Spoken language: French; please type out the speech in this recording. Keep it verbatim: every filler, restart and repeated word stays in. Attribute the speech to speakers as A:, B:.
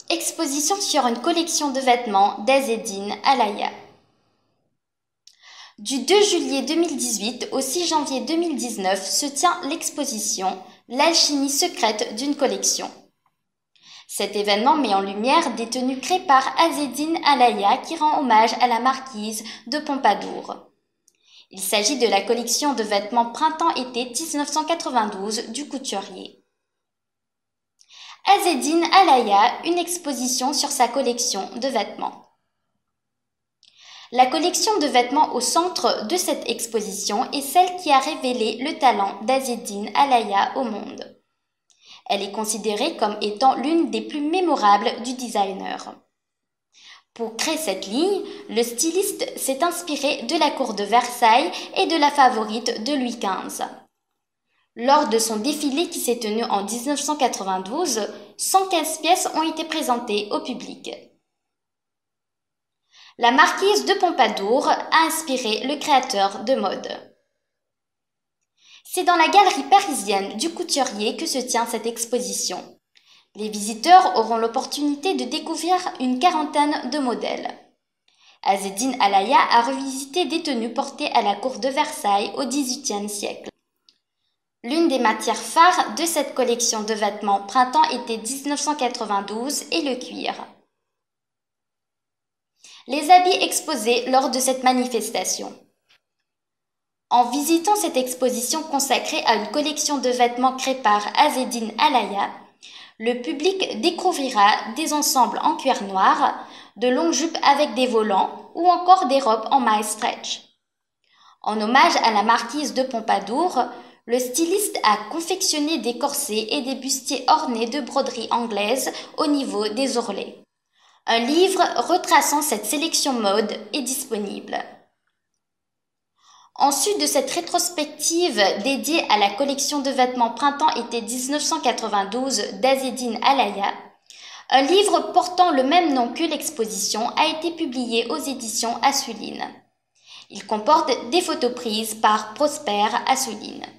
A: Exposition sur une collection de vêtements d'Azzeddine Alaya. Du deux juillet deux mille dix-huit au six janvier deux mille dix-neuf se tient l'exposition L'alchimie secrète d'une collection. Cet événement met en lumière des tenues créées par Azzeddine Alaya qui rend hommage à la marquise de Pompadour. Il s'agit de la collection de vêtements printemps-été dix-neuf cent quatre-vingt-douze du couturier. Azzeddine Alaya, une exposition sur sa collection de vêtements. La collection de vêtements au centre de cette exposition est celle qui a révélé le talent d'Azzeddine Alaya au monde. Elle est considérée comme étant l'une des plus mémorables du designer. Pour créer cette ligne, le styliste s'est inspiré de la cour de Versailles et de la favorite de Louis quinze. Lors de son défilé qui s'est tenu en dix-neuf cent quatre-vingt-douze, cent quinze pièces ont été présentées au public. La marquise de Pompadour a inspiré le créateur de mode. C'est dans la galerie parisienne du couturier que se tient cette exposition. Les visiteurs auront l'opportunité de découvrir une quarantaine de modèles. Azzeddine Alaya a revisité des tenues portées à la cour de Versailles au dix-huitième siècle. L'une des matières phares de cette collection de vêtements printemps-été dix-neuf cent quatre-vingt-douze est le cuir. Les habits exposés lors de cette manifestation. En visitant cette exposition consacrée à une collection de vêtements créée par Azzeddine Alaya, le public découvrira des ensembles en cuir noir, de longues jupes avec des volants ou encore des robes en mailles stretch. En hommage à la marquise de Pompadour, le styliste a confectionné des corsets et des bustiers ornés de broderies anglaises au niveau des ourlets. Un livre retraçant cette sélection mode est disponible. En sus de cette rétrospective dédiée à la collection de vêtements printemps-été dix-neuf cent quatre-vingt-douze d'Azzeddine Alaya, un livre portant le même nom que l'exposition a été publié aux éditions Assouline. Il comporte des photos prises par Prosper Assouline.